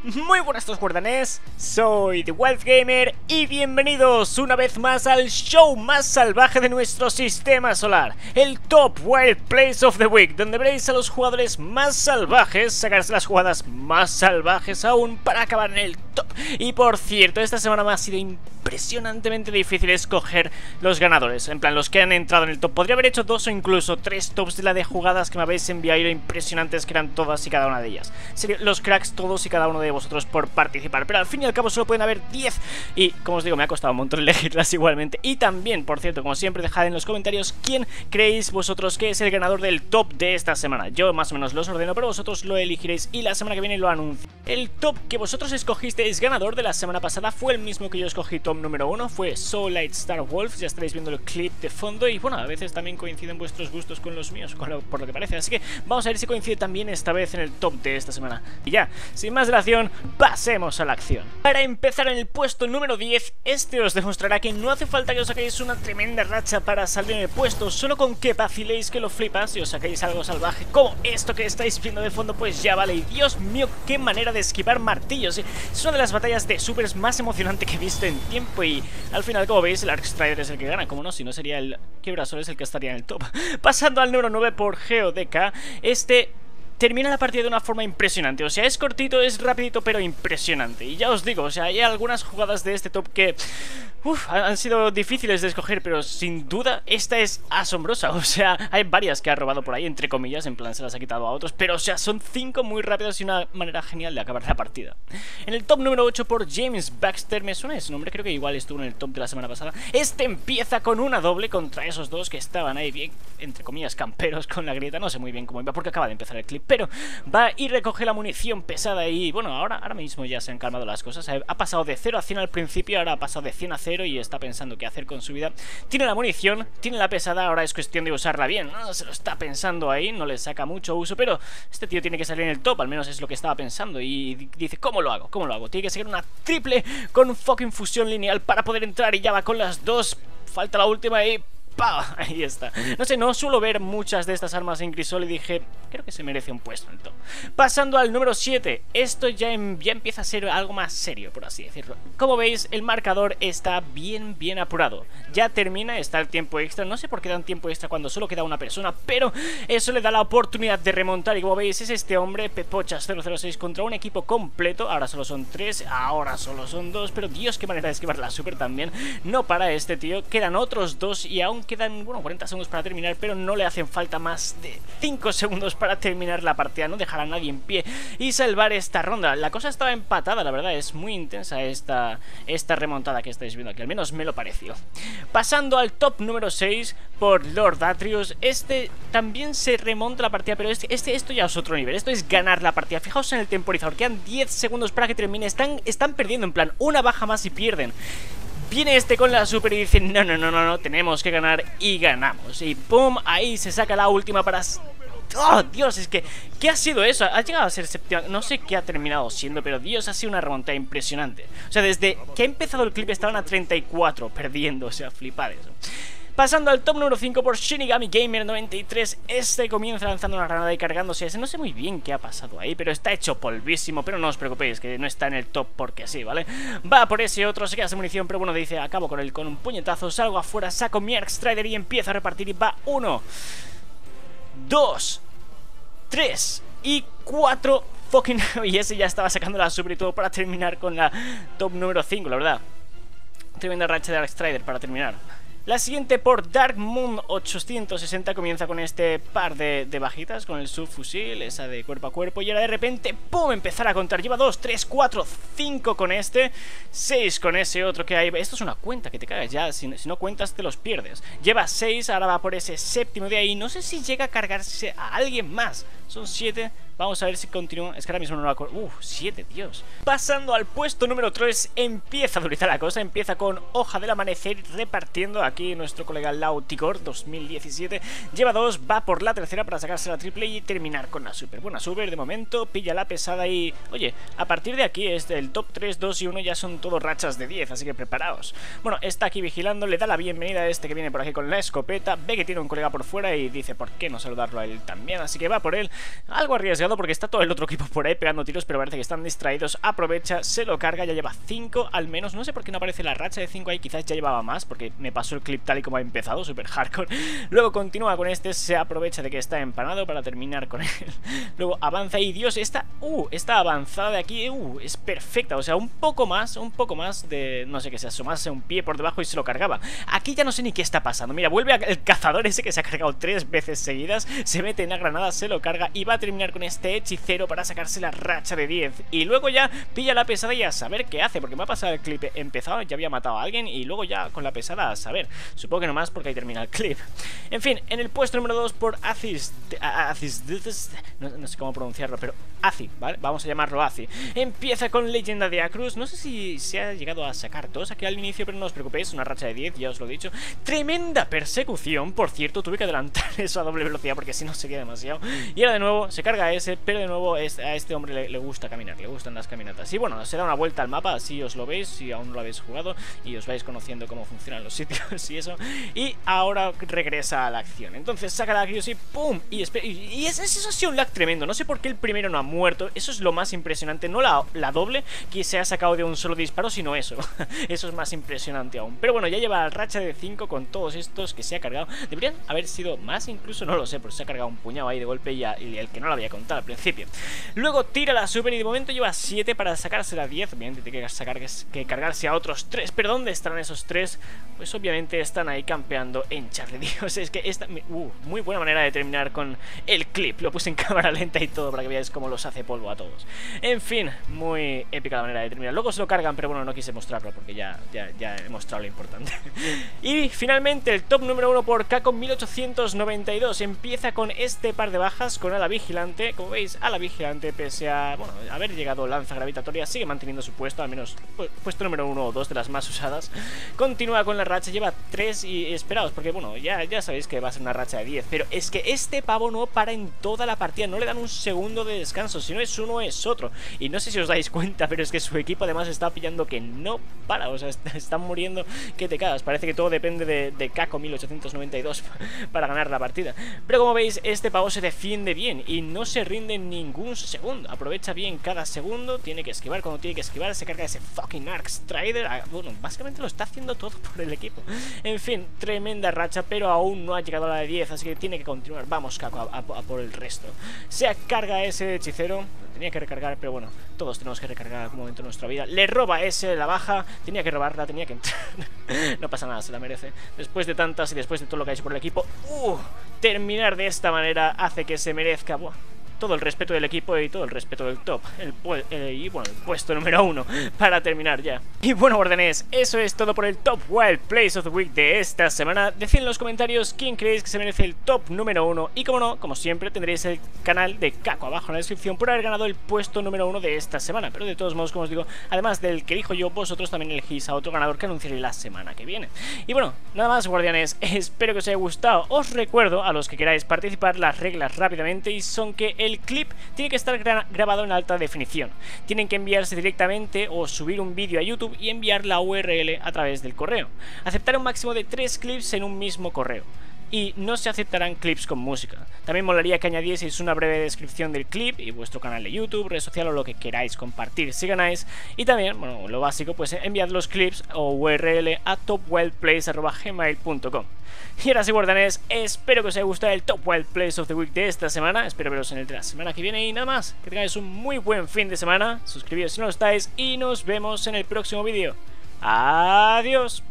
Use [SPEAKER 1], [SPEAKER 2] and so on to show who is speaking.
[SPEAKER 1] Muy buenas todos guardanés, soy The Wolf Gamer y bienvenidos una vez más al show más salvaje de nuestro sistema solar, el Top Wild Plays of the Week, donde veréis a los jugadores más salvajes sacarse las jugadas más salvajes aún para acabar en el top. Y por cierto, esta semana me ha sido impresionantemente difícil escoger los ganadores, en plan los que han entrado en el top. Podría haber hecho 2 o incluso 3 tops de la de jugadas que me habéis enviado y lo impresionantes que eran todas y cada una de ellas. Serían los cracks todos y cada uno de vosotros por participar, pero al fin y al cabo solo pueden haber 10 y, como os digo, me ha costado un montón elegirlas igualmente. Y también, por cierto, como siempre, dejad en los comentarios quién creéis vosotros que es el ganador del top de esta semana. Yo más o menos los ordeno, pero vosotros lo elegiréis y la semana que viene lo anuncio. El top que vosotros escogisteis ganador de la semana pasada fue el mismo que yo escogí top número 1, fue Soul Light Star Wolf. Ya estaréis viendo el clip de fondo y bueno, a veces también coinciden vuestros gustos con los míos, por lo que parece, así que vamos a ver si coincide también esta vez en el top de esta semana. Y ya, sin más dilación, pasemos a la acción. Para empezar, en el puesto número 10, este os demostrará que no hace falta que os saquéis una tremenda racha para salir en el puesto, solo con que vaciléis que lo flipas y os saquéis algo salvaje como esto que estáis viendo de fondo, pues ya vale. Y Dios mío, qué manera de esquivar martillos, ¿eh? Es una de las batallas de supers más emocionante que he visto en tiempo y al final, como veis, el Arc Strider es el que gana, como no, si no sería el Quebrasol es el que estaría en el top. Pasando al número 9 por GeoDK, este termina la partida de una forma impresionante, o sea, es cortito, es rapidito, pero impresionante. Y ya os digo, o sea, hay algunas jugadas de este top que han sido difíciles de escoger, pero sin duda esta es asombrosa. O sea, hay varias que ha robado por ahí, entre comillas, en plan se las ha quitado a otros, pero o sea, son 5 muy rápidas y una manera genial de acabar la partida. En el top número 8 por James Baxter, me suena ese nombre, creo que igual estuvo en el top de la semana pasada. Este empieza con una doble contra esos dos que estaban ahí bien, entre comillas, camperos con la grieta. No sé muy bien cómo iba porque acaba de empezar el clip, pero va y recoge la munición pesada y bueno, ahora mismo ya se han calmado las cosas. Ha pasado de 0 a 100 al principio, ahora ha pasado de 100 a 0 y está pensando qué hacer con su vida. Tiene la munición, tiene la pesada, ahora es cuestión de usarla bien. No se lo está pensando ahí, no le saca mucho uso, pero este tío tiene que salir en el top, al menos es lo que estaba pensando. Y dice, ¿cómo lo hago? ¿Cómo lo hago? Tiene que seguir una triple con fucking fusión lineal para poder entrar y ya va con las dos. Falta la última y ¡pau! Ahí está. No sé, no suelo ver muchas de estas armas en Crisol y dije, creo que se merece un puesto en el top. Pasando al número 7, esto ya empieza a ser algo más serio, por así decirlo. Como veis, el marcador está bien apurado. Ya termina, está el tiempo extra. No sé por qué dan tiempo extra cuando solo queda una persona, pero eso le da la oportunidad de remontar. Y como veis, es este hombre, Pepochas 006, contra un equipo completo. Ahora solo son 3, ahora solo son 2, pero Dios, qué manera de esquivar la super también. No para este tío, quedan otros 2 y aún quedan, bueno, 40 segundos para terminar, pero no le hacen falta más de 5 segundos para terminar la partida, no dejar a nadie en pie y salvar esta ronda. La cosa estaba empatada, la verdad, es muy intensa esta remontada que estáis viendo aquí, al menos me lo pareció. Pasando al top número 6 por Lord Atrius, este también se remonta la partida, pero esto ya es otro nivel, esto es ganar la partida. Fijaos en el temporizador, quedan 10 segundos para que termine, están perdiendo, en plan, una baja más y pierden. Viene este con la super y dice, no, tenemos que ganar y ganamos. Y pum, ahí se saca la última para... ¡Oh, Dios! Es que, ¿qué ha sido eso? Ha llegado a ser séptima, no sé qué ha terminado siendo, pero Dios, ha sido una remontada impresionante. O sea, desde que ha empezado el clip estaban a 34 perdiendo, o sea, flipad eso. Pasando al top número 5 por Shinigami Gamer 93, este comienza lanzando una granada y cargándose ese. No sé muy bien qué ha pasado ahí, pero está hecho polvísimo. Pero no os preocupéis, que no está en el top porque sí, ¿vale? Va por ese otro, se queda sin munición, pero bueno, dice, acabo con él con un puñetazo, salgo afuera, saco mi Arc Strider y empiezo a repartir. Y va 1, 2, 3 y 4 fucking... Y ese ya estaba sacando la super y todo para terminar con la top número 5, la verdad. Tremenda racha de Arc Strider para terminar. La siguiente por Dark Moon 860 comienza con este par de bajitas, con el subfusil, esa de cuerpo a cuerpo, y ahora de repente, ¡pum!, empezar a contar. Lleva 2, 3, 4, 5 con este, 6 con ese otro que hay. Esto es una cuenta que te cagas ya, si no cuentas te los pierdes. Lleva 6, ahora va por ese séptimo de ahí, no sé si llega a cargarse a alguien más. Son 7, vamos a ver si continúa. Es que ahora mismo no lo acuerdo. 7, Dios. Pasando al puesto número 3, empieza a durizar la cosa. Empieza con Hoja del Amanecer repartiendo aquí nuestro colega Lauticor 2017. Lleva 2, va por la tercera para sacarse la triple y terminar con la super. Buena super de momento, pilla la pesada y... Oye, a partir de aquí es el top 3, 2 y 1 ya son todo rachas de 10, así que preparaos. Bueno, está aquí vigilando, le da la bienvenida a este que viene por aquí con la escopeta. Ve que tiene un colega por fuera y dice, ¿por qué no saludarlo a él también? Así que va por él. Algo arriesgado cuidado porque está todo el otro equipo por ahí pegando tiros, pero parece que están distraídos. Aprovecha, se lo carga, ya lleva 5 al menos. No sé por qué no aparece la racha de 5 ahí, quizás ya llevaba más, porque me pasó el clip tal y como ha empezado, super hardcore. Luego continúa con este, se aprovecha de que está empanado para terminar con él. Luego avanza y Dios, esta avanzada de aquí, es perfecta. O sea, un poco más de, no sé, que se asomase un pie por debajo y se lo cargaba. Aquí ya no sé ni qué está pasando. Mira, vuelve el cazador ese que se ha cargado 3 veces seguidas, se mete en la granada, se lo carga y va a terminar con este hechicero para sacarse la racha de 10. Y luego ya pilla la pesada y a saber qué hace, porque me ha pasado el clip empezado, ya había matado a alguien y luego ya con la pesada a saber. Supongo que no más porque ahí termina el clip. En fin, en el puesto número 2 por Aziz, no sé cómo pronunciarlo, pero Azi, ¿vale? Vamos a llamarlo Azi. Empieza con Leyenda de Acruz. No sé si se ha llegado a sacar 2 aquí al inicio, pero no os preocupéis, una racha de 10, ya os lo he dicho. Tremenda persecución, por cierto, tuve que adelantar eso a doble velocidad porque si no sería demasiado. Y ahora de nuevo se carga ese, pero de nuevo a este hombre le gusta caminar, le gustan las caminatas. Y bueno, se da una vuelta al mapa, así os lo veis, si aún no lo habéis jugado y os vais conociendo cómo funcionan los sitios y eso. Y ahora regresa a la acción. Entonces saca la Crios y ¡pum! Y eso ha sido un lag tremendo. No sé por qué el primero no ha muerto. Eso es lo más impresionante. No la doble que se ha sacado de un solo disparo, sino eso. Eso es más impresionante aún. Pero bueno, ya lleva la racha de 5 con todos estos que se ha cargado. Deberían haber sido más, incluso no lo sé, porque se ha cargado un puñado ahí de golpe y el que no lo había contado al principio. Luego tira la super y de momento lleva 7 para sacarse la 10. Obviamente tiene que cargarse a otros 3. Pero ¿dónde estarán esos 3? Pues obviamente están ahí campeando en Charlie. Dios, es que esta... muy buena manera de terminar con el clip. Lo puse en cámara lenta y todo para que veáis cómo los hace polvo a todos. En fin, muy épica la manera de terminar. Luego se lo cargan, pero bueno, no quise mostrarlo porque ya he mostrado lo importante. Y finalmente el top número 1 por Kako 1892. Empieza con este par de bajas, con Ala Vigilante. Como veis, Ala Vigilante, pese a, bueno, haber llegado lanza gravitatoria, sigue manteniendo su puesto, al menos puesto número 1 o 2 de las más usadas. Continúa con la racha, lleva 3 y esperaos, porque bueno, ya sabéis que va a ser una racha de 10. Pero es que este pavo no para en toda la partida, no le dan un segundo de descanso. Si no es uno, es otro. Y no sé si os dais cuenta, pero es que su equipo además está pillando que no para. O sea, están muriendo que te cagas. Parece que todo depende de Kako 1892 para ganar la partida. Pero como veis, este pavo se defiende bien y no se rinde en ningún segundo. Aprovecha bien cada segundo, tiene que esquivar cuando tiene que esquivar, se carga ese fucking Arc Strider. Bueno, básicamente lo está haciendo todo por el equipo. En fin, tremenda racha, pero aún no ha llegado a la de 10, así que tiene que continuar. Vamos, Kako, a por el resto. Se carga ese hechicero. Tenía que recargar, pero bueno, todos tenemos que recargar en algún momento de nuestra vida. Le roba ese, la baja, tenía que robarla, tenía que entrar. No pasa nada, se la merece. Después de tantas y después de todo lo que ha hecho por el equipo, terminar de esta manera hace que se merezca, buah, todo el respeto del equipo y todo el respeto del top. Y bueno, el puesto número 1 para terminar ya. Y bueno, guardianes, eso es todo por el Top Wild Plays of the Week de esta semana. Decid en los comentarios quién creéis que se merece el top número 1. Y como no, como siempre, tendréis el canal de Kako abajo en la descripción por haber ganado el puesto número 1 de esta semana. Pero de todos modos, como os digo, además del que elijo yo, vosotros también elegís a otro ganador que anunciaré la semana que viene. Y bueno, nada más, guardianes, espero que os haya gustado. Os recuerdo, a los que queráis participar, las reglas rápidamente, y son que el clip tiene que estar grabado en alta definición. Tienen que enviarse directamente o subir un vídeo a YouTube y enviar la URL a través del correo. Aceptar un máximo de 3 clips en un mismo correo. Y no se aceptarán clips con música. También molaría que añadieseis una breve descripción del clip y vuestro canal de YouTube, red social o lo que queráis compartir si ganáis. Y también, bueno, lo básico, pues enviad los clips o URL a topwildplays@gmail.com. Y ahora sí, guardianes, espero que os haya gustado el Top Wild Plays of the Week de esta semana. Espero veros en el de la semana que viene y nada más. Que tengáis un muy buen fin de semana. Suscribíos si no lo estáis y nos vemos en el próximo vídeo. Adiós.